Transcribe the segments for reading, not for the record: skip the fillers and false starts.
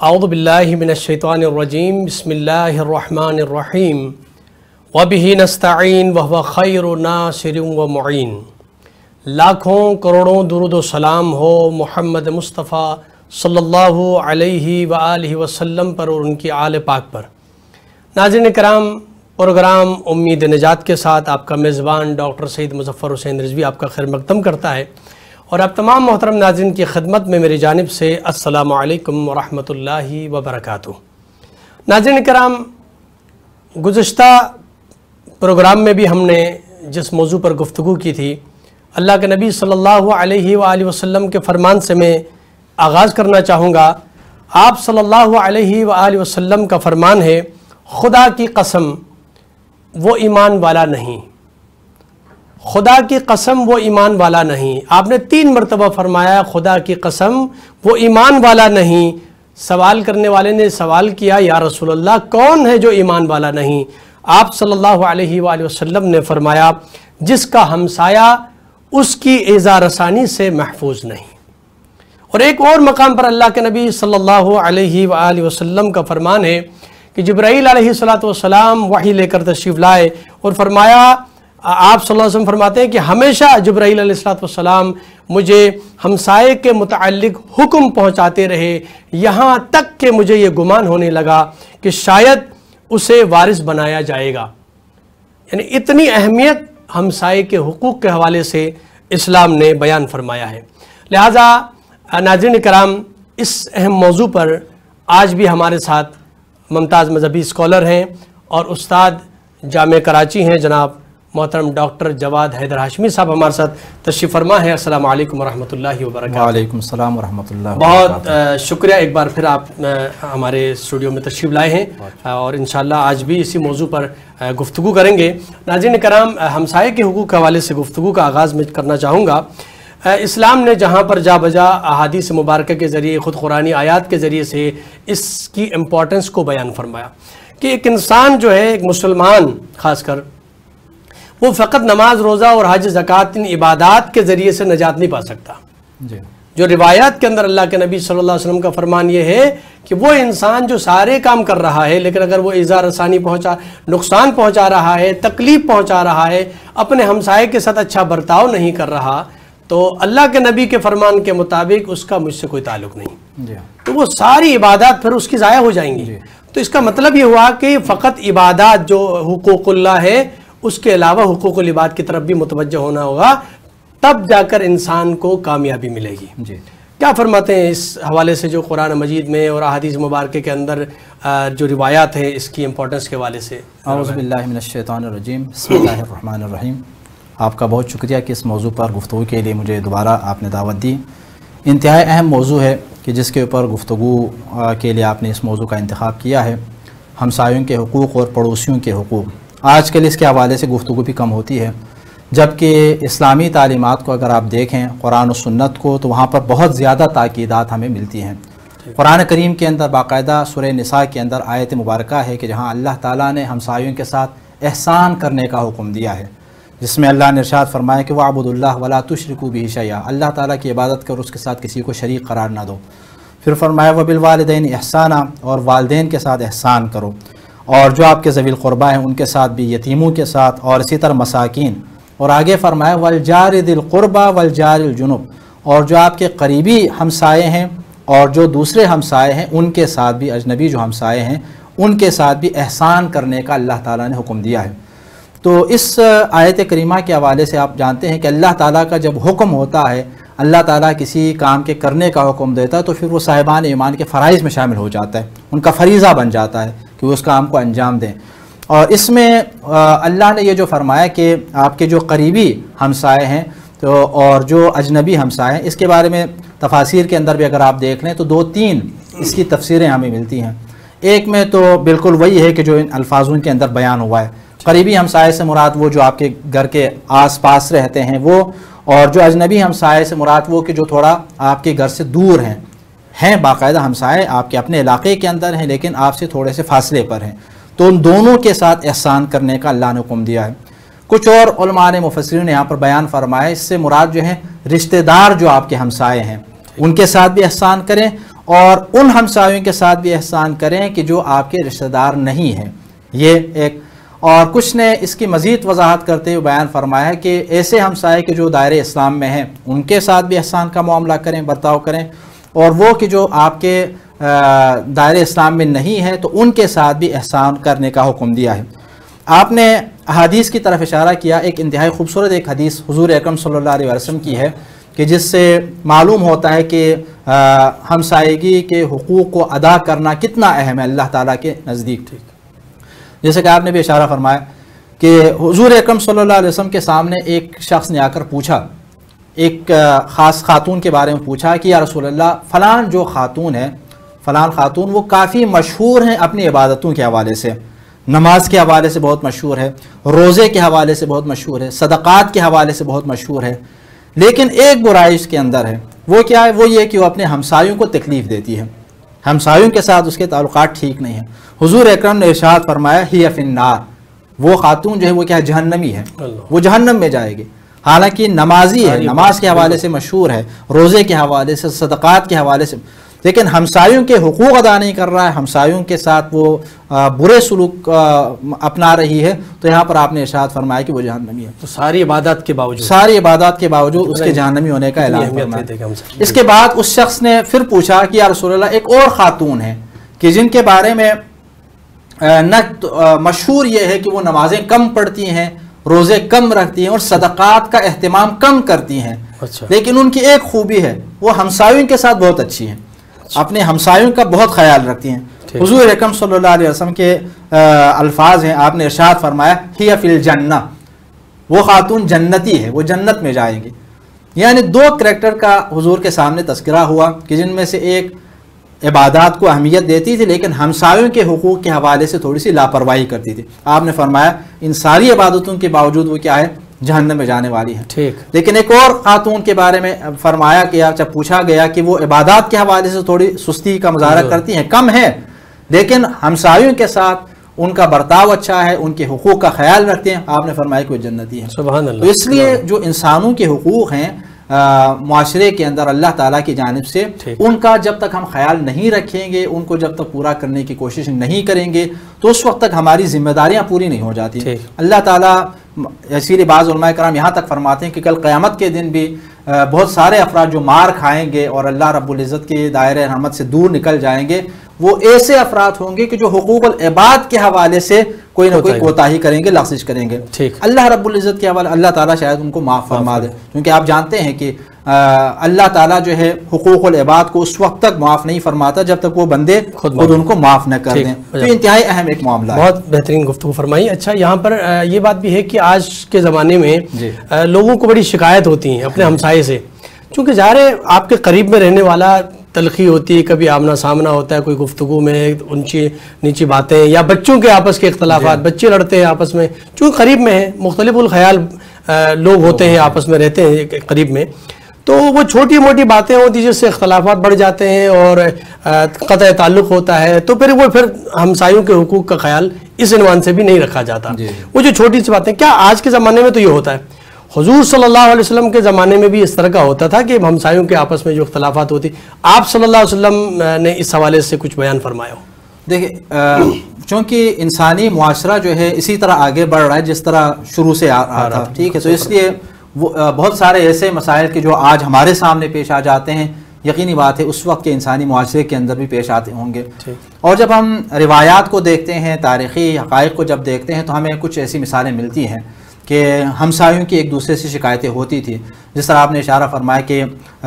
اعوذ باللہ من الشیطان الرجیم بسم اللہ الرحمن الرحیم وبہ نستعین وہو خیر ناصر و معین۔ لاکھوں کروڑوں درود و سلام ہو محمد مصطفیٰ صلی اللہ علیہ وآلہ وسلم پر اور ان کی آل پاک پر۔ ناظرین کرام، پروگرام امید نجات کے ساتھ آپ کا میزبان ڈاکٹر سید مظفر حسین رضوی آپ کا خیر مقدم کرتا ہے، اور آپ تمام محترم ناظرین کی خدمت میں میری جانب سے السلام علیکم ورحمۃ اللہ وبرکاتہ۔ ناظرین کرام، گزشتہ پروگرام میں بھی ہم نے جس موضوع پر گفتگو کی تھی، اللہ کے نبی صلی اللہ علیہ وآلہ وسلم کے فرمان سے میں آغاز کرنا چاہوں گا۔ آپ صلی اللہ علیہ وآلہ وسلم کا فرمان ہے، خدا کی قسم وہ ایمان والا نہیں، خدا کی قسم وہ ایمان والا نہیں۔ آپ نے 3 مرتبہ فرمایا خدا کی قسم وہ ایمان والا نہیں۔ سوال کرنے والے نے سوال کیا، یا رسول اللہ کون ہے جو ایمان والا نہیں؟ آپ صلی اللہ علیہ وآلہ وسلم نے فرمایا، جس کا ہمسایہ اس کی ایذا رسانی سے محفوظ نہیں۔ اور ایک اور مقام پر اللہ کے نبی صلی اللہ علیہ وآلہ وسلم کا فرمان ہے کہ جبرائیل علیہ السلام وحی لے کر تشریف لائے اور فرمایا، آپ صلی اللہ علیہ وسلم فرماتے ہیں کہ ہمیشہ جبرائیل علیہ السلام مجھے ہمسائے کے متعلق حکم پہنچاتے رہے، یہاں تک کہ مجھے یہ گمان ہونے لگا کہ شاید اسے وارث بنایا جائے گا۔ یعنی اتنی اہمیت ہمسائے کے حقوق کے حوالے سے اسلام نے بیان فرمایا ہے۔ لہٰذا ناظرین کرام، اس اہم موضوع پر آج بھی ہمارے ساتھ ممتاز مذہبی اسکالر ہیں اور استاد جامعہ کراچی ہیں، جناب محترم ڈاکٹر جواد حیدر ہاشمی صاحب ہمارے ساتھ تشریف فرما ہے۔ السلام علیکم ورحمۃ اللہ وبرکاتہ۔ وعلیکم السلام ورحمۃ اللہ بہت شکریہ، ایک بار پھر آپ ہمارے اسٹوڈیو میں تشریف لائے ہیں اور انشاءاللہ آج بھی اسی موضوع پر گفتگو کریں گے۔ ناظرین کرام، ہمسائے کے حقوق کے حوالے سے گفتگو کا آغاز میں کرنا چاہوں گا۔ اسلام نے جہاں پر جا بجا احادیث مبارکہ کے ذریعے، خود قرآنی آیات کے ذریعے سے اس کی امپورٹنس کو بیان فرمایا کہ ایک انسان جو ہے، ایک مسلمان خاص کر، وہ فقط نماز روزہ اور حج زکوٰۃ ان عبادات کے ذریعے سے نجات نہیں پا سکتا۔ جو روایات کے اندر اللہ کے نبی صلی اللہ علیہ وسلم کا فرمان یہ ہے کہ وہ انسان جو سارے کام کر رہا ہے، لیکن اگر وہ ایذا رسانی نقصان پہنچا رہا ہے، تکلیف پہنچا رہا ہے، اپنے ہمسائے کے ساتھ اچھا برتاؤ نہیں کر رہا، تو اللہ کے نبی کے فرمان کے مطابق اس کا مجھ سے کوئی تعلق نہیں، تو وہ ساری عبادات پھر اس کی ضائع ہو جائیں گی۔ تو اس کا مطلب یہ ہوا کہ فقط عبادات جو حقوق اللہ ہے، اس کے علاوہ حقوق العباد کی طرف بھی متوجہ ہونا ہوگا، تب جا کر انسان کو کامیابی ملے گی۔ کیا فرماتے ہیں اس حوالے سے جو قرآن مجید میں اور احادیث مبارکہ کے اندر جو روایات ہیں اس کی امپورٹنس کے حوالے سے؟ اعوذ باللہ من الشیطان الرجیم، بسم اللہ الرحمن الرحیم۔ آپ کا بہت شکریہ کہ اس موضوع پر گفتگو کے لیے مجھے دوبارہ آپ نے دعوت دی۔ انتہائی اہم موضوع ہے کہ جس کے اوپر گفتگو کے لیے آپ نے اس موضوع کا انتخاب کیا ہے، ہمسایوں کے حقوق اور پڑوسیوں کے حقوق۔ آج کل اس کے حوالے سے گفتگو بھی کم ہوتی ہے، جبکہ اسلامی تعلیمات کو اگر آپ دیکھیں، قرآن و سنت کو، تو وہاں پر بہت زیادہ تاکیدات ہمیں ملتی ہیں۔ قرآن کریم کے اندر باقاعدہ سورہ نساء کے اندر آیت مبارکہ ہے کہ جہاں اللہ تعالیٰ نے ہمسایوں کے ساتھ احسان کرنے کا حکم دیا ہے، جس میں اللہ نے ارشاد فرمایا کہ وَاعْبُدُوا اللَّهَ وَلَا تُشْرِكُوا بِهِ شَيْئًا، اللہ تعالیٰ کی عبادت کرو، اس کے ساتھ کسی کو شریک قرار نہ دو۔ پھر فرمایا وَبِالْوَالِدَيْنِ إِحْسَانًا، اور والدین کے ساتھ احسان کرو، اور جو آپ کے ذوی القربہ ہیں ان کے ساتھ بھی، یتیموں کے ساتھ، اور اسی طرح مساکین۔ اور آگے فرمایا وَالْجَارِ ذِي الْقُرْبَى وَالْجَارِ الْجُنُبِ، اور جو آپ کے قریبی ہمسائے ہیں اور جو دوسرے ہمسائے ہیں ان کے ساتھ بھی، اجنبی جو ہمسائے ہیں ان کے ساتھ بھی احسان کرنے کا اللہ تعالیٰ نے حکم دیا ہے۔ تو اس آیت کریمہ کے حوالے سے آپ جانتے ہیں کہ اللہ تعالیٰ کا جب حکم ہوتا ہے، اللہ تعالیٰ کسی کام کے کرنے کا حکم دیتا ہے، تو پھر وہ صاحبان ایمان کے فرائض میں شامل ہو جاتا ہے، ان کا فریضہ بن جاتا ہے کہ وہ اس کام کو انجام دیں۔ اور اس میں اللہ نے یہ جو فرمایا کہ آپ کے جو قریبی ہمسائے ہیں تو اور جو اجنبی ہمسائے ہیں، اس کے بارے میں تفاسیر کے اندر بھی اگر آپ دیکھ لیں تو 2-3 اس کی تفسیریں ہمیں ملتی ہیں۔ ایک میں تو بالکل وہی ہے کہ جو ان الفاظوں کے اندر بیان ہوا ہے، قریبی ہمسائے سے مراد وہ جو آپ کے گھر کے آس پاس رہتے ہیں وہ، اور جو اجنبی ہمسائے سے مراد وہ کہ جو تھوڑا آپ کے گھر سے دور ہیں باقاعدہ ہمسائے آپ کے اپنے علاقے کے اندر ہیں لیکن آپ سے تھوڑے سے فاصلے پر ہیں، تو ان دونوں کے ساتھ احسان کرنے کا اللہ نے حکم دیا ہے۔ کچھ اور علماء نے مفسرین نے یہاں پر بیان فرمایا اس سے مراد جو ہیں رشتہ دار جو آپ کے ہمسائے ہیں ان کے ساتھ بھی احسان کریں، اور ان ہمسایوں کے ساتھ بھی احسان کریں کہ جو آپ کے رشتہ دار نہیں ہیں. یہ ایک. اور کچھ نے اس کی مزید وضاحت کرتے ہوئے بیان فرمایا ہے کہ ایسے ہمسائے کہ جو دائرے اسلام میں ہیں ان کے ساتھ بھی احسان کا معاملہ کریں، برتاؤ کریں، اور وہ کہ جو آپ کے دائرے اسلام میں نہیں ہے تو ان کے ساتھ بھی احسان کرنے کا حکم دیا ہے. آپ نے احادیث کی طرف اشارہ کیا. ایک انتہائی خوبصورت ایک حدیث حضور اکرم صلی اللہ علیہ وسلم کی ہے کہ جس سے معلوم ہوتا ہے کہ ہمسائیگی کے حقوق کو ادا کرنا کتنا اہم ہے اللہ تعالیٰ کے نزدیک. جیسے کہ آپ نے بھی اشارہ فرمایا کہ حضور اکرم صلی اللہ علیہ وسلم کے سامنے ایک شخص نے آ کر پوچھا، ایک خاص خاتون کے بارے میں پوچھا کہ یا رسول اللہ فلان جو خاتون ہے، فلان خاتون وہ کافی مشہور ہیں اپنی عبادتوں کے حوالے سے، نماز کے حوالے سے بہت مشہور ہے، روزے کے حوالے سے بہت مشہور ہے، صدقات کے حوالے سے بہت مشہور ہے، لیکن ایک برائی اس کے اندر ہے. وہ کیا ہے؟ وہ یہ کہ وہ اپنے ہمسایوں کو تکلیف دیتی ہے، ہمسایوں کے ساتھ اس کے تعلقات ٹھیک نہیں ہیں. حضور اکرم نے ارشاد فرمایا ہی فی النار، وہ خاتون جو ہے وہ کیا ہے؟ جہنمی ہے، وہ جہنم میں جائے گی. حالانکہ نمازی ہے، نماز کے حوالے سے مشہور ہے، روزے کے حوالے سے، صدقات کے حوالے سے، لیکن ہمسایوں کے حقوق ادا نہیں کر رہا ہے، ہمسایوں کے ساتھ وہ برے سلوک اپنا رہی ہے، تو یہاں پر آپ نے ارشاد فرمایا کہ وہ جہنمی ہے. تو ساری عبادات کے باوجود اس کے جہنمی ہونے کا اعلان فرمایا. اس کے بعد اس شخص نے پھر پوچھا کہ یا رسول اللہ ایک اور خاتون ہے کہ جن کے بارے میں مشہور یہ ہے کہ وہ نمازیں کم پڑھتی ہیں، روزے کم رکھتی ہیں اور صدقات کا اہتمام کم کرتی ہیں، لیکن ان کی ایک خوبی ہے وہ ہمسایوں کے ساتھ بہت اچھی ہیں، اپنے ہمسایوں کا بہت خیال رکھتی ہیں. حضور اکرم صلی اللہ علیہ وسلم کے الفاظ ہیں، آپ نے ارشاد فرمایا ہی فی الجنہ، وہ خاتون جنتی ہے، وہ جنت میں جائیں گی. یعنی دو کریکٹر کا حضور کے سامنے تذکرہ ہوا کہ جن میں سے ایک عبادات کو اہمیت دیتی تھی لیکن ہمسایوں کے حقوق کے حوالے سے تھوڑی سی لاپرواہی کرتی تھی. آپ نے فرمایا ان ساری عبادتوں کے باوجود وہ کیا ہے؟ جہنم میں جانے والی ہے. لیکن ایک اور خاتون کے بارے میں فرمایا کہ جب پوچھا گیا کہ وہ عبادات کے حوالے سے تھوڑی سستی کا مظاہرہ کرتی ہیں، کم ہے، لیکن ہمسایوں کے ساتھ ان کا برتاؤ اچھا ہے، ان کے حقوق کا خیال رکھتے ہیں، آپ نے فرمایا کہ وہ جنتی ہیں. سبحان اللہ. تو اس لیے جو انسانوں کے حقوق ہیں معاشرے کے اندر اللہ تعالیٰ کی جانب سے، ان کا جب تک ہم خیال نہیں رکھیں گے، ان کو جب تک پورا کرنے کی کوشش نہیں کریں گے تو اس وقت تک ہماری ذمہ داریاں پوری نہیں ہو جاتی. اللہ تعالیٰ اسی لیے بعض علماء کرام یہاں تک فرماتے ہیں کہ کل قیامت کے دن بھی بہت سارے افراد جو مار کھائیں گے اور اللہ رب العزت کے دائرۂ رحمت سے دور نکل جائیں گے، وہ ایسے افراد ہوں گے کہ جو حقوق العباد کے حوالے سے کوئی نہ کوئی کوتاہی کریں گے، لغزش کریں گے. اللہ رب العزت کے حوالے اللہ تعالیٰ شاید ان کو معاف فرما دے، کیونکہ آپ جانتے ہیں کہ اللہ تعالیٰ جو ہے حقوق العباد کو اس وقت تک معاف نہیں فرماتا جب تک وہ بندے خود ان کو معاف نہ کر دیں. تو انتہائی اہم ایک معاملہ ہے. بہت بہترین گفتگو فرمائی. اچھا، یہاں پر یہ بات بھی ہے کہ آج کے زمانے میں لوگوں کو بڑی شکایت ہوتی ہیں اپنے ہمسائے سے، چونکہ ظاہر ہے آپ کے قریب میں رہنے والا تلخی ہوتی ہے، کبھی آمنا سامنا ہوتا ہے، کوئی گفتگو میں اونچی نیچی باتیں، یا بچوں کے آپس کے اختلافات، بچے لڑتے ہیں آپس میں، چونکہ قریب میں ہیں، مختلف الخیال لوگ ہوتے ہیں، آپس میں رہتے ہیں قریب میں، تو وہ چھوٹی موٹی باتیں ہوتی جس سے اختلافات بڑھ جاتے ہیں اور قطع تعلق ہوتا ہے، تو پھر ہمسایوں کے حقوق کا خیال اس عنوان سے بھی نہیں رکھا جاتا. وہ جو چھوٹی سی باتیں، کیا آج کے زمانے میں تو یہ ہوتا ہے؟ حضور صلی اللہ علیہ وسلم کے زمانے میں بھی اس طرح کا ہوتا تھا کہ ہمسایوں کے آپس میں جو اختلافات ہوتی، آپ صلی اللہ علیہ وسلم نے اس حوالے سے کچھ بیان فرمایا ہو؟ دیکھیں، چونکہ انسانی معاشرہ جو ہے اسی طرح آگے بڑھ رہا ہے جس طرح شروع سے آ رہا تھا، ٹھیک ہے، تو اس لیے بہت سارے ایسے مسائل کے جو آج ہمارے سامنے پیش آ جاتے ہیں، یقینی بات ہے اس وقت کے انسانی معاشرے کے اندر بھی پیش آتے ہوں گے. اور جب ہم روایات کو دیکھتے ہیں، تاریخی حقائق کو جب دیکھتے ہیں تو ہمیں کچھ ایسی مثالیں ملتی ہیں کہ ہمسایوں کی ایک دوسرے سے شکایتیں ہوتی تھیں. جس طرح آپ نے اشارہ فرمایا کہ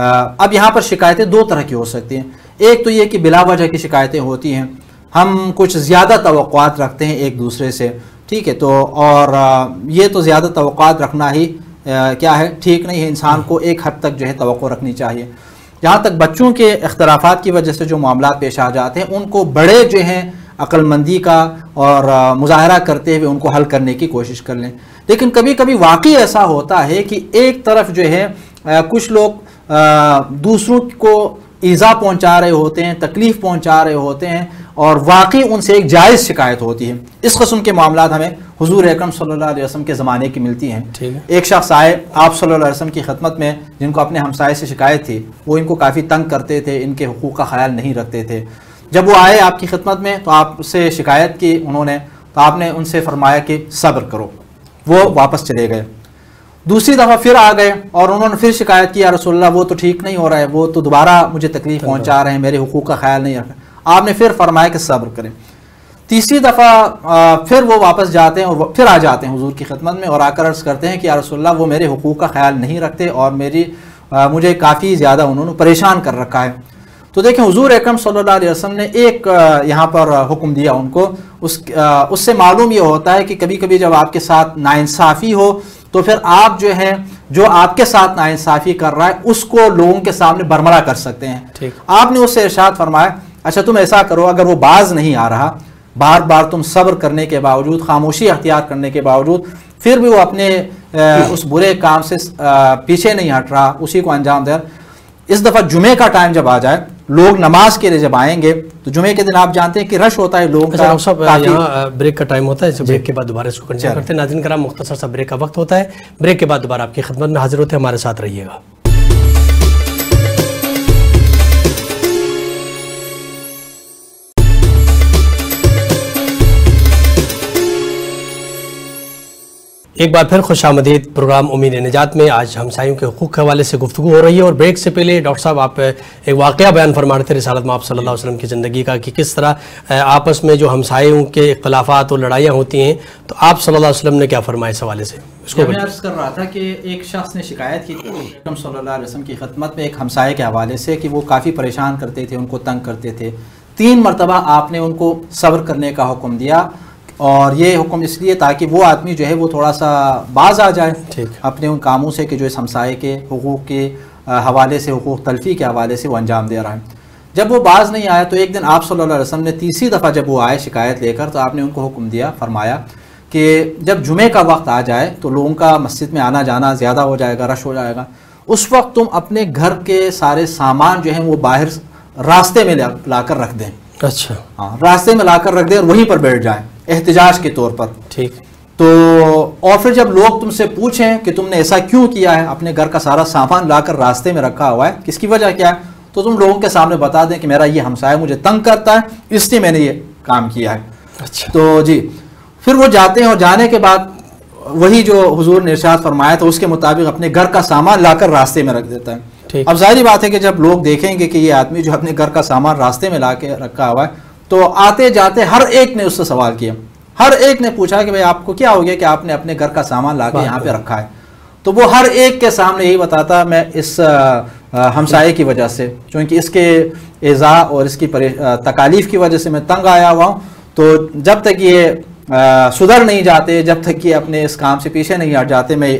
اب یہاں پر شکایتیں دو طرح کی ہو سکتی ہیں. ایک تو یہ کہ بلا وجہ کی شکایتیں ہوتی ہیں، ہم کچھ زیادہ توقعات رکھتے ہیں ایک دوسرے سے، ٹھیک ہے، تو اور یہ تو زیادہ توقعات رکھنا ہی کیا ہے، ٹھیک نہیں ہے. انسان کو ایک حد تک جو ہے توقع رکھنی چاہیے. جہاں تک بچوں کے اختلافات کی وجہ سے جو معاملات پیش آ جاتے ہیں، ان کو بڑے جو ہیں عقل مندی کا اور مظاہرہ کرتے ہوئے ان کو حل کرنے کی کوشش کر لیں. لیکن کبھی کبھی واقعی ایسا ہوتا ہے کہ ایک طرف جو ہے کچھ لوگ دوسروں کو ایذا پہنچا رہے ہوتے ہیں، تکلیف پہنچا رہے ہوتے ہیں، اور واقعی ان سے ایک جائز شکایت ہوتی ہے. اس قسم کے معاملات ہمیں حضور اکرم صلی اللہ علیہ وسلم کے زمانے کی ملتی ہیں۔ ٹھیک ہے۔ ایک شخص آئے آپ صلی اللہ علیہ وسلم کی خدمت میں، جن کو اپنے ہمسائے سے شکایت تھی، وہ ان کو کافی تنگ کرتے تھے، ان کے حقوق کا خیال نہیں رکھتے تھے۔ جب وہ آئے آپ کی خدمت میں تو آپ سے شکایت کی انہوں نے، تو آپ نے ان سے فرمایا کہ صبر کرو، وہ واپس چلے گئے۔ دوسری دفعہ پھر آ گئے اور انہوں نے پھر شکایت کی، یا رسول اللہ وہ تو ٹھیک نہیں ہو رہا ہے، وہ تو دوبارہ مجھے تکلیف پہنچا رہے ہیں، میرے حقوق کا خیال نہیں رکھا۔ آپ نے پھر فرمایا کہ صبر کریں۔ تیسری دفعہ پھر وہ واپس جاتے ہیں اور پھر آ جاتے ہیں حضور کی خدمت میں اور آ کر عرض کرتے ہیں کہ یا رسول اللہ وہ میرے حقوق کا خیال نہیں رکھتے اور مجھے کافی زیادہ انہوں نے پریشان کر رکھا ہے۔ تو دیکھیں حضور اکرم صلی اللہ علیہ وسلم نے ایک یہاں پر حکم دیا ان کو، اس سے معلوم یہ ہوتا ہے کہ کبھی کبھی جب آپ کے ساتھ ناانصافی ہو تو پھر آپ جو ہے جو آپ کے ساتھ ناانصافی کر رہا ہے اس کو لوگوں کے سامنے برملا کر سکتے ہیں۔ آپ نے اس سے ارشاد فرمایا اچھا تم ایسا کرو، اگر وہ باز نہیں آ رہا، بار بار تم صبر کرنے کے باوجود، خاموشی اختیار کرنے کے باوجود پھر بھی وہ اپنے اس برے کام سے پیچھے نہیں ہٹ رہا، اسی کو انجام دے رہا، اس دفعہ جمعے کا ٹائم جب آ جائے، لوگ نماز کے لیے جب آئیں گے تو جمعے کے دن آپ جانتے ہیں کہ رش ہوتا ہے لوگوں کا، یہاں بریک کا ٹائم ہوتا ہے، اس بریک کے بعد دوبارہ اس کو کنٹینیو کرتے ہیں۔ ناظرین کرام مختصر سا بریک کا وقت ہوتا ہے، بریک کے بعد دوبارہ آپ کی خدمت میں حاضر ہوتے ہیں، ہمارے ساتھ رہیے گا۔ ایک بار پھر خوش آمدید پروگرام امید نجات میں۔ آج ہمسایوں کے حقوق کے حوالے سے گفتگو ہو رہی ہے، اور بریک سے پہلے ڈاکٹر صاحب آپ ایک واقعہ بیان فرما رہے تھے رسالت میں آپ صلی اللہ علیہ وسلم کی زندگی کا، کہ کس طرح آپس میں جو ہمسایوں کے اختلافات اور لڑائیاں ہوتی ہیں تو آپ صلی اللہ علیہ وسلم نے کیا فرمایا اس حوالے سے؟ اس کو میں عرض کر رہا تھا کہ ایک شخص نے شکایت کی اکرم صلی اللہ علیہ وسلم کی خدمت میں ایک ہمسائے کے حوالے سے کہ وہ کافی پریشان کرتے تھے، ان کو تنگ کرتے تھے۔ 3 مرتبہ آپ نے ان کو صبر کرنے کا حکم دیا، اور یہ حکم اس لیے تاکہ وہ آدمی جو ہے وہ تھوڑا سا باز آ جائے اپنے ان کاموں سے کہ جو اس ہمسائے کے حقوق کے حوالے سے، حقوق تلفی کے حوالے سے وہ انجام دے رہا ہے۔ جب وہ باز نہیں آیا تو ایک دن آپ صلی اللہ علیہ وسلم نے تیسری دفعہ جب وہ آئے شکایت لے کر، تو آپ نے ان کو حکم دیا، فرمایا کہ جب جمعے کا وقت آ جائے تو لوگوں کا مسجد میں آنا جانا زیادہ ہو جائے گا، رش ہو جائے گا، اس وقت تم اپنے گھر کے سارے سامان جو ہیں وہ باہر راستے میں لا کر رکھ دیں۔ اچھا، ہاں، راستے میں لا کر رکھ دیں اور وہیں پر بیٹھ جائیں احتجاج کے طور پر۔ ٹھیک۔ تو اور پھر جب لوگ تم سے پوچھیں کہ تم نے ایسا کیوں کیا ہے، اپنے گھر کا سارا سامان لا کر راستے میں رکھا ہوا ہے، کس کی وجہ کیا ہے، تو تم لوگوں کے سامنے بتا دیں کہ میرا یہ ہمسایہ مجھے تنگ کرتا ہے، اس لیے میں نے یہ کام کیا ہے۔ اچھا، تو جی پھر وہ جاتے ہیں اور جانے کے بعد وہی جو حضور نے ارشاد فرمایا تھا اس کے مطابق اپنے گھر کا سامان لا کر راستے میں رکھ دیتا ہے۔ اب ظاہری بات ہے کہ جب لوگ دیکھیں گے کہ یہ آدمی جو اپنے گھر کا سامان راستے میں لا کے رکھا ہوا ہے، تو آتے جاتے ہر ایک نے اس سے سوال کیا، ہر ایک نے پوچھا کہ بھئی آپ کو کیا ہو گیا کہ آپ نے اپنے گھر کا سامان لا کے یہاں پہ رکھا ہے؟ تو وہ ہر ایک کے سامنے یہی بتاتا میں اس ہمسائے کی وجہ سے، چونکہ اس کے ایذاء اور اس کی تکالیف کی وجہ سے میں تنگ آیا ہوا ہوں، تو جب تک یہ سدھر نہیں جاتے، جب تک یہ اپنے اس کام سے پیچھے نہیں ہٹ جاتے، میں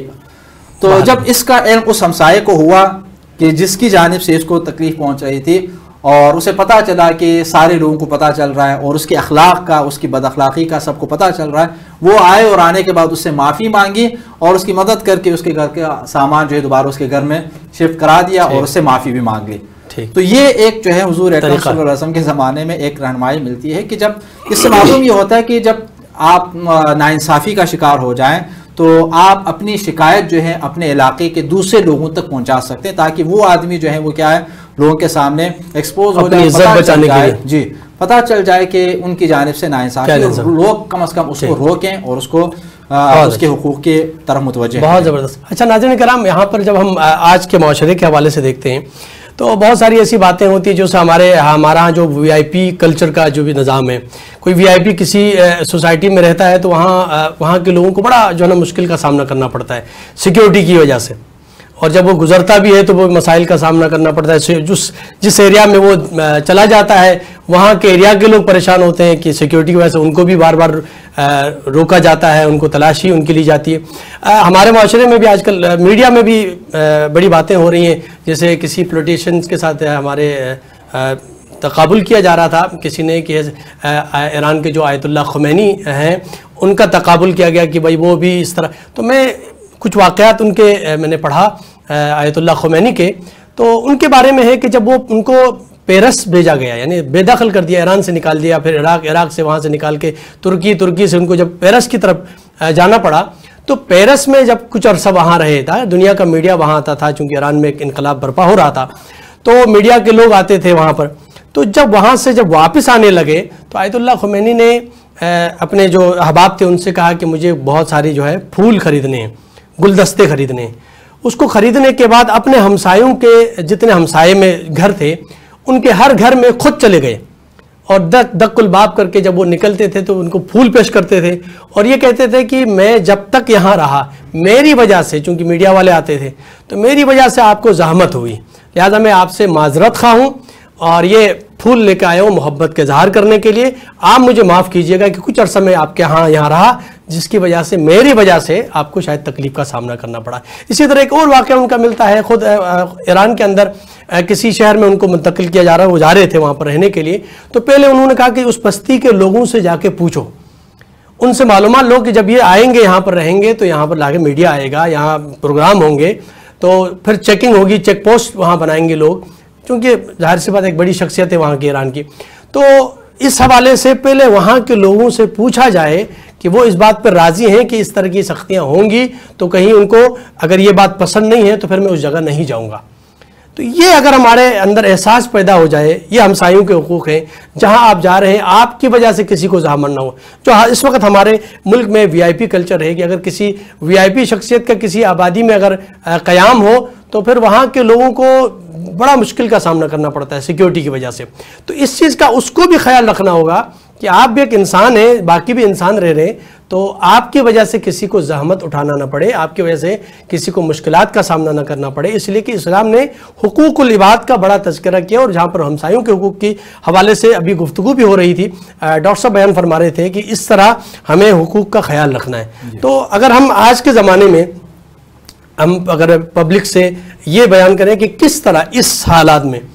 تو جب اس کا علم اس ہمسائے کو ہوا کہ جس کی جانب سے اس کو تکلیف پہنچ رہی تھی، اور اسے پتہ چلا کہ سارے لوگوں کو پتہ چل رہا ہے اور اس کے اخلاق کا، اس کی بد اخلاقی کا سب کو پتہ چل رہا ہے، وہ آئے اور آنے کے بعد اس سے معافی مانگی اور اس کی مدد کر کے اس کے گھر کا سامان جو ہے دوبارہ اس کے گھر میں شفٹ کرا دیا اور اس سے معافی بھی مانگ لی۔ تو یہ ایک جو ہے حضور اکرم صلی اللہ علیہ وسلم کے زمانے میں ایک رہنمائی ملتی ہے کہ جب اس سے معلوم یہ ہوتا ہے کہ جب آپ ناانصافی کا شکار ہو جائیں تو آپ اپنی شکایت جو ہے اپنے علاقے کے دوسرے لوگوں تک پہنچا سکتے ہیں، تاکہ وہ آدمی جو ہے وہ کیا ہے لوگوں کے سامنے ایکسپوز ہو جائے، عزت بچانے کے لیے، جی پتہ چل جائے کہ ان کی جانب سے ناانصافی، لوگ کم از کم اس کو روکیں اور اس کو اس کے حقوق کی طرف متوجہ۔ بہت زبردست۔ اچھا ناظرین کرام، یہاں پر جب ہم آج کے معاشرے کے حوالے سے دیکھتے ہیں تو بہت ساری ایسی باتیں ہوتی ہیں جو سے ہمارا جو وی آئی پی کلچر کا جو بھی نظام ہے، کوئی وی آئی پی کسی سوسائٹی میں رہتا ہے تو وہاں کے لوگوں کو بڑا جو ہے نا مشکل کا سامنا کرنا پڑتا ہے سیکیورٹی کی وجہ سے، اور جب وہ گزرتا بھی ہے تو وہ مسائل کا سامنا کرنا پڑتا ہے۔ جس ایریا میں وہ چلا جاتا ہے وہاں کے ایریا کے لوگ پریشان ہوتے ہیں کہ سیکیورٹی کی وجہ سے ان کو بھی بار بار روکا جاتا ہے، ان کو تلاشی ان کے لی جاتی ہے۔ ہمارے معاشرے میں بھی آج کل میڈیا میں بھی بڑی باتیں ہو رہی ہیں، جیسے کسی پولیٹیشینس کے ساتھ ہمارے تقابل کیا جا رہا تھا کسی نے کہ ایران کے جو آیت اللہ خمینی ہیں ان کا تقابل کیا گیا کہ بھائی وہ بھی اس طرح، تو میں کچھ واقعات ان کے میں نے پڑھا آیت اللہ خمینی کے، تو ان کے بارے میں ہے کہ جب وہ ان کو پیرس بھیجا گیا، یعنی بے دخل کر دیا، ایران سے نکال دیا، پھر عراق سے وہاں سے نکال کے ترکی سے ان کو جب پیرس کی طرف جانا پڑا تو پیرس میں جب کچھ عرصہ وہاں رہے تھا، دنیا کا میڈیا وہاں آتا تھا چونکہ ایران میں ایک انقلاب برپا ہو رہا تھا، تو میڈیا کے لوگ آتے تھے وہاں پر. تو جب وہاں سے جب واپس آنے لگے تو آیت اللہ خمینی نے اپنے جو احباب تھے ان سے کہا کہ مجھے بہت ساری جو ہے پھول خریدنے ہیں، گلدستے خریدنے ہیں. اس کو خریدنے کے بعد اپنے ہمسایوں کے جتنے ہمسائے میں گھر تھے ان کے ہر گھر میں خود چلے گئے اور دق الباب کر کے جب وہ نکلتے تھے تو ان کو پھول پیش کرتے تھے اور یہ کہتے تھے کہ میں جب تک یہاں رہا میری وجہ سے، چونکہ میڈیا والے آتے تھے تو میری وجہ سے آپ کو زحمت ہوئی، لہذا میں آپ سے معذرت خواہ ہوں اور یہ پھول لے کے آیا ہوں محبت کے اظہار کرنے کے لیے، آپ مجھے معاف کیجئے گا کہ کچھ عرصہ میں آپ کے یہاں رہا جس کی وجہ سے میری وجہ سے آپ کو شاید تکلیف کا سامنا کرنا پڑا. اسی طرح ایک اور واقعہ ان کا ملتا ہے، خود ایران کے اندر کسی شہر میں ان کو منتقل کیا جا رہا ہے، وہ جا رہے تھے وہاں پر رہنے کے لیے، تو پہلے انہوں نے کہا کہ اس بستی کے لوگوں سے جا کے پوچھو، ان سے معلومات لو کہ جب یہ آئیں گے یہاں پر رہیں گے تو یہاں پر لا کے میڈیا آئے گا، یہاں پروگرام ہوں گے تو پھر چیکنگ ہوگی، چیک پوسٹ وہاں بنائیں گے لوگ، چونکہ ظاہر سی بات ایک بڑی شخصیت ہے وہاں کی ایران کی. تو اس حوالے سے پہلے وہاں کے لوگوں سے پوچھا جائے کہ وہ اس بات پر راضی ہیں کہ اس طرح کی سختیاں ہوں گی، تو کہیں ان کو اگر یہ بات پسند نہیں ہے تو پھر میں اس جگہ نہیں جاؤں گا. تو یہ اگر ہمارے اندر احساس پیدا ہو جائے، یہ ہمسایوں کے حقوق ہیں، جہاں آپ جا رہے ہیں آپ کی وجہ سے کسی کو زحمت نہ ہو. جو اس وقت ہمارے ملک میں وی آئی پی کلچر ہے کہ اگر کسی وی آئی پی شخصیت کا کسی آبادی میں اگر قیام ہو تو پھر وہاں کے لوگوں کو بڑا مشکل کا سامنا کرنا پڑتا ہے سیکیورٹی کی وجہ سے. تو اس چیز کا اس کو بھی خیال رکھنا ہوگا کہ آپ بھی ایک انسان ہیں، باقی بھی انسان رہ رہے ہیں، تو آپ کی وجہ سے کسی کو زحمت اٹھانا نہ پڑے، آپ کی وجہ سے کسی کو مشکلات کا سامنا نہ کرنا پڑے. اس لیے کہ اسلام نے حقوق العباد کا بڑا تذکرہ کیا، اور جہاں پر ہمسایوں کے حقوق کی حوالے سے ابھی گفتگو بھی ہو رہی تھی، ڈاکٹر صاحب بیان فرما رہے تھے کہ اس طرح ہمیں حقوق کا خیال رکھنا ہے. تو اگر ہم آج کے زمانے میں ہم اگر پبلک سے یہ بیان کریں کہ کس طرح اس حالات میں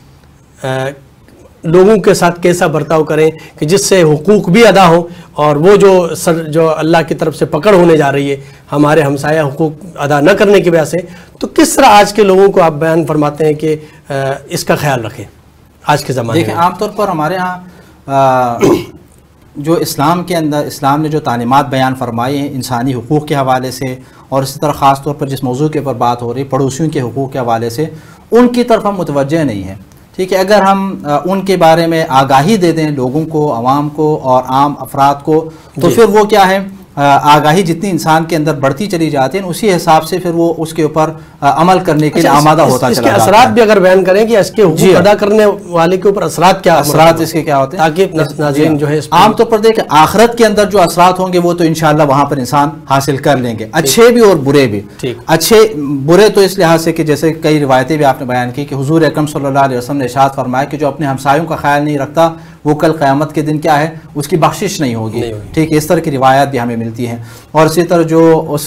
لوگوں کے ساتھ کیسا برتاؤ کریں کہ جس سے حقوق بھی ادا ہوں اور وہ جو اللہ کی طرف سے پکڑ ہونے جا رہی ہے ہمارے ہمسایہ حقوق ادا نہ کرنے کی وجہ سے، تو کس طرح آج کے لوگوں کو آپ بیان فرماتے ہیں کہ اس کا خیال رکھیں آج کے زمانے میں؟ دیکھیں، عام طور پر ہمارے ہاں جو اسلام کے اندر اسلام نے جو تعلیمات بیان فرمائی ہیں انسانی حقوق کے حوالے سے، اور اسی طرح خاص طور پر جس موضوع کے اوپر بات ہو رہی ہے پڑوسیوں کے حقوق کے حوالے سے، ان کی طرف ہم متوجہ نہیں ہیں. ٹھیک ہے، اگر ہم ان کے بارے میں آگاہی دے دیں لوگوں کو، عوام کو اور عام افراد کو، تو پھر وہ کیا ہے، آگاہی جتنی انسان کے اندر بڑھتی چلی جاتی ہے، اسی حساب سے پھر وہ اس کے اوپر عمل کرنے کے لیے آمادہ ہوتا چلا جاتا ہے. اس کے اثرات بھی اگر بیان کریں کہ اس کے حقوق ادا کرنے والے کے اوپر اثرات کیا، اثرات اس کے کیا ہوتے ہیں، تاکہ ناظرین جو ہے عام طور پر دیکھیں آخرت کے اندر جو اثرات ہوں گے وہ تو انشاءاللہ وہاں پر انسان حاصل کر لیں گے، اچھے بھی اور برے بھی. اچھے برے تو اس لحاظ سے کہ جیسے کئی روایتیں بھی آپ نے بیان کی کہ حضور اکرم صلی اللہ علیہ وسلم نے ارشاد فرمایا کہ جو اپنے ہمسایوں کا خیال نہیں رکھتا وہ کل قیامت کے دن کیا ہے، اس کی بخشش نہیں ہوگی. ٹھیک ہے، اس طرح کی روایات بھی ہمیں ملتی ہیں. اور اسی طرح جو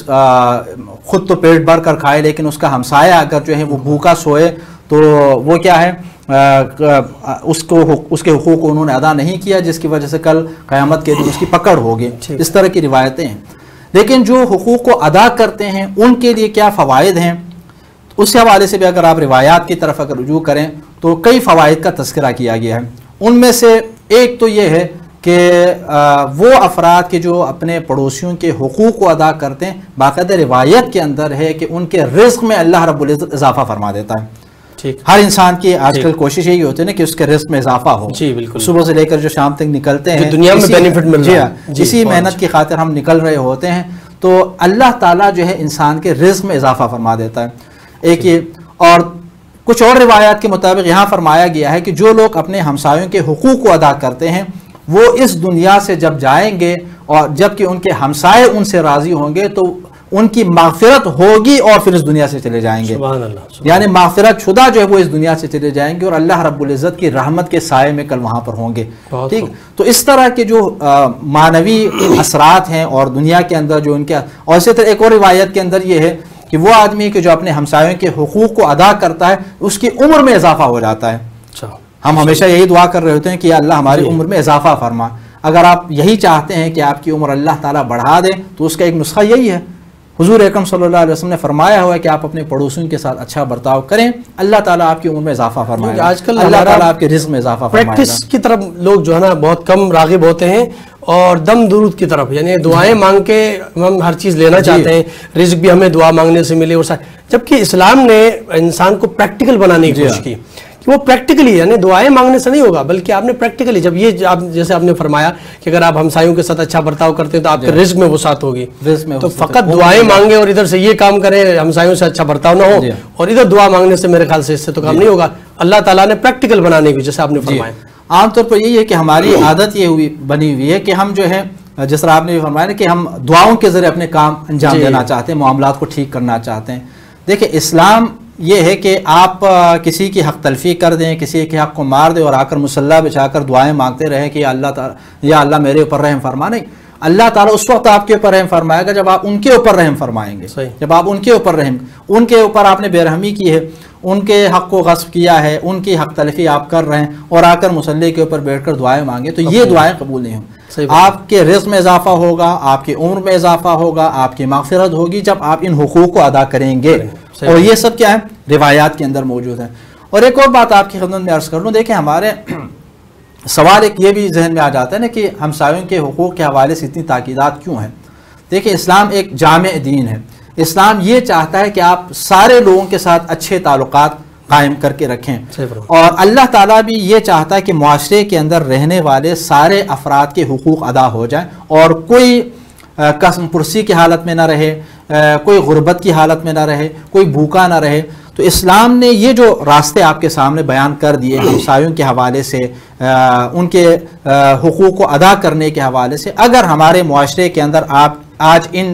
خود تو پیٹ بھر کر کھائے لیکن اس کا ہمسایہ اگر جو ہے وہ بھوکا سوئے تو وہ کیا ہے، اس کے حقوق کو انہوں نے ادا نہیں کیا، جس کی وجہ سے کل قیامت کے دن اس کی پکڑ ہوگی. اس طرح کی روایتیں ہیں. لیکن جو حقوق کو ادا کرتے ہیں ان کے لیے کیا فوائد ہیں، اس حوالے سے بھی اگر آپ روایات کی طرف اگر رجوع کریں تو کئی فوائد کا تذکرہ کیا گیا ہے. ان میں سے ایک تو یہ ہے کہ وہ افراد کے جو اپنے پڑوسیوں کے حقوق کو ادا کرتے ہیں، باقاعدہ روایت کے اندر ہے کہ ان کے رزق میں اللہ رب العزت اضافہ فرما دیتا ہے. ہر انسان کی آج کل کوشش یہی ہوتی ہے نا کہ اس کے رزق میں اضافہ ہو. جی بالکل، صبح سے لے کر جو شام تک نکلتے ہیں دنیا میں بینیفٹ مل رہا ہے، اسی محنت کی خاطر ہم نکل رہے ہوتے ہیں، تو اللہ تعالیٰ جو ہے انسان کے رزق میں اضافہ فرما دیتا ہے. ایک یہ، اور کچھ اور روایات کے مطابق یہاں فرمایا گیا ہے کہ جو لوگ اپنے ہمسایوں کے حقوق کو ادا کرتے ہیں وہ اس دنیا سے جب جائیں گے اور جب کہ ان کے ہمسائے ان سے راضی ہوں گے تو ان کی مغفرت ہوگی اور پھر اس دنیا سے چلے جائیں گے. سبحان اللہ، یعنی مغفرت شدہ جو ہے وہ اس دنیا سے چلے جائیں گے اور اللہ رب العزت کی رحمت کے سائے میں کل وہاں پر ہوں گے. ٹھیک، تو اس طرح کے جو معنوی اثرات ہیں اور دنیا کے اندر جو ان کے، اور اسی طرح ایک اور روایت کے اندر یہ ہے کہ وہ آدمی کہ جو اپنے ہمسایوں کے حقوق کو ادا کرتا ہے اس کی عمر میں اضافہ ہو جاتا ہے. ہم ہمیشہ یہی دعا کر رہے ہوتے ہیں کہ یا اللہ ہماری عمر میں اضافہ فرما. اگر آپ یہی چاہتے ہیں کہ آپ کی عمر اللہ تعالیٰ بڑھا دے تو اس کا ایک نسخہ یہی ہے حضور اکرم صلی اللہ علیہ وسلم نے فرمایا ہوا ہے کہ آپ اپنے پڑوسیوں کے ساتھ اچھا برتاؤ کریں، اللہ تعالیٰ آپ کی عمر میں اضافہ فرمائے گا، آج کل اللہ تعالیٰ آپ کے رزق میں اضافہ فرمائے گا۔ پریکٹس کی طرف لوگ جو ہے نا بہت کم راغب ہوتے ہیں، اور دم درود کی طرف، یعنی دعائیں مانگ کے ہم ہر چیز لینا چاہتے ہیں، رزق بھی ہمیں دعا مانگنے سے ملے، اور جبکہ اسلام نے انسان کو پریکٹیکل بنانے کی کوشش کی کہ وہ پریکٹیکلی، یعنی دعائیں مانگنے سے نہیں ہوگا بلکہ آپ نے پریکٹیکلی، جب یہ جیسے آپ نے فرمایا کہ اگر آپ ہمسایوں کے ساتھ اچھا برتاؤ کرتے ہیں تو آپ کے رزق میں وسعت ہوگی، تو فقط دعائیں مانگیں اور ادھر سے یہ کام کریں ہمسایوں سے اچھا برتاؤ نہ ہو اور ادھر دعا مانگنے سے میرے خیال سے اس سے تو کام نہیں ہوگا۔ اللہ تعالیٰ نے پریکٹیکل بنانے کی، جیسے آپ نے فرمایا، عام طور پر یہی ہے کہ ہماری عادت یہ بنی ہوئی ہے کہ ہم جو ہے جس طرح آپ نے فرمایا نا کہ ہم دعاؤں کے ذریعے اپنے کام انجام دینا چاہتے ہیں، معاملات کو ٹھیک کرنا چاہتے ہیں۔ دیکھیں اسلام یہ ہے کہ آپ کسی کی حق تلفی کر دیں، کسی کے حق کو مار دیں اور آ کر مصلی بچھا کر دعائیں مانگتے رہیں کہ یا اللہ میرے اوپر رحم فرما، نہیں، اللہ تعالیٰ اس وقت آپ کے اوپر رحم فرمائے گا جب آپ ان کے اوپر رحم فرمائیں گے، جب آپ ان کے اوپر ان کے اوپر آپ نے بے رحمی کی ہے، ان کے حق کو غصب کیا ہے، ان کی حق تلفی آپ کر رہے ہیں اور آ کر مصلی کے اوپر بیٹھ کر دعائیں مانگے تو یہ دعائیں قبول نہیں ہوں۔ آپ کے رزق میں اضافہ ہوگا، آپ کی عمر میں اضافہ ہوگا، آپ کی مغفرت ہوگی جب آپ ان حقوق کو ادا کریں گے، اور یہ سب کیا ہے روایات کے اندر موجود ہیں۔ اور ایک اور بات آپ کی خدمت میں عرض کر لوں، دیکھیں ہمارے سوال ایک یہ بھی ذہن میں آ جاتا ہے نا کہ ہمسایوں کے حقوق کے حوالے سے اتنی تاکیدات کیوں ہیں؟ دیکھیں اسلام ایک جامع دین ہے، اسلام یہ چاہتا ہے کہ آپ سارے لوگوں کے ساتھ اچھے تعلقات قائم کر کے رکھیں، اور اللہ تعالیٰ بھی یہ چاہتا ہے کہ معاشرے کے اندر رہنے والے سارے افراد کے حقوق ادا ہو جائیں اور کوئی قسم پرسی کی حالت میں نہ رہے، کوئی غربت کی حالت میں نہ رہے، کوئی بھوکا نہ رہے۔ تو اسلام نے یہ جو راستے آپ کے سامنے بیان کر دیے ہمسایوں کے حوالے سے، ان کے حقوق کو ادا کرنے کے حوالے سے، اگر ہمارے معاشرے کے اندر آپ آج ان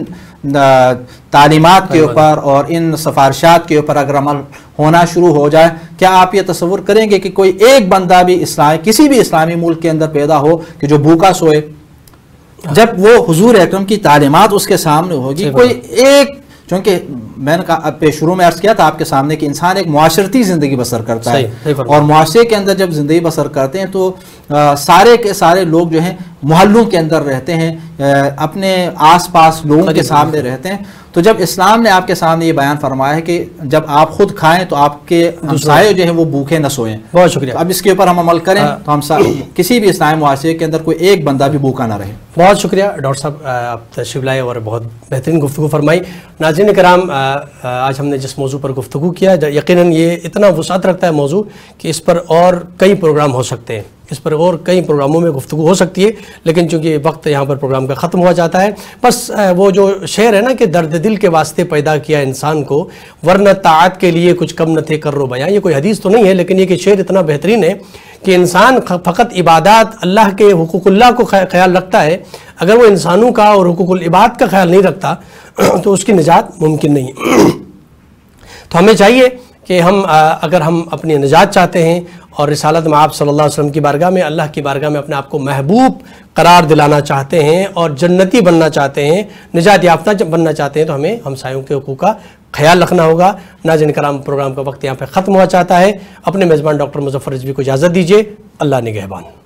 تعلیمات کے اوپر اور ان سفارشات کے اوپر اگر عمل ہونا شروع ہو جائے، کیا آپ یہ تصور کریں گے کہ کوئی ایک بندہ بھی کسی بھی اسلامی ملک کے اندر پیدا ہو کہ جو بھوکا سوئے؟ جب وہ حضور اکرم کی تعلیمات اس کے سامنے ہوگی، کوئی ایک، چونکہ میں نے شروع میں عرض کیا تھا آپ کے سامنے کہ انسان ایک معاشرتی زندگی بسر کرتا ہے، اور معاشرے کے اندر جب زندگی بسر کرتے ہیں تو سارے کے سارے لوگ جو ہیں محلوں کے اندر رہتے ہیں، اپنے آس پاس لوگوں کے سامنے رہتے ہیں۔ تو جب اسلام نے آپ کے سامنے یہ بیان فرمایا ہے کہ جب آپ خود کھائیں تو آپ کے ہمسائے جو ہیں وہ بھوکے نہ سوئیں، بہت شکریہ، اب اس کے اوپر ہم عمل کریں تو ہم کسی بھی اسلامی معاشرے کے اندر کوئی ایک بندہ بھی بھوکا نہ رہے۔ بہت شکریہ ڈاکٹر صاحب، آپ تشریف لائے اور بہت بہترین گفتگو فرمائی۔ ناظرین کرام، آج ہم نے جس موضوع پر گفتگو کیا، یقیناً یہ اتنا وسعت رکھتا ہے موضوع کہ اس پر اور کئی پروگرام ہو سکتے ہیں، اس پر اور کئی پروگراموں میں گفتگو ہو سکتی ہے، لیکن چونکہ وقت یہاں پر پروگرام کا ختم ہوا جاتا ہے، بس وہ جو شعر ہے نا کہ درد دل کے واسطے پیدا کیا انسان کو، ورنہ طاعت کے لیے کچھ کم نہ تھے کر رو بیاں، یہ کوئی حدیث تو نہیں ہے، لیکن یہ کہ شعر اتنا بہترین ہے کہ انسان فقط عبادات، اللہ کے حقوق اللہ کو خیال رکھتا ہے، اگر وہ انسانوں کا اور حقوق العباد کا خیال نہیں رکھتا تو اس کی نجات ممکن نہیں۔ تو ہمیں چاہیے کہ اگر ہم اپنی نجات چاہتے ہیں اور رسالت میں آپ صلی اللہ علیہ وسلم کی بارگاہ میں، اللہ کی بارگاہ میں اپنے آپ کو محبوب قرار دلانا چاہتے ہیں اور جنتی بننا چاہتے ہیں، نجات یافتہ بننا چاہتے ہیں، تو ہمیں ہمسایوں کے حقوق کا خیال رکھنا ہوگا۔ ناظرین کرام، پروگرام کا وقت یہاں پہ ختم ہوا چاہتا ہے، اپنے میزبان ڈاکٹر مظفر رضوی کو اجازت دیجیے، اللہ نگہبان۔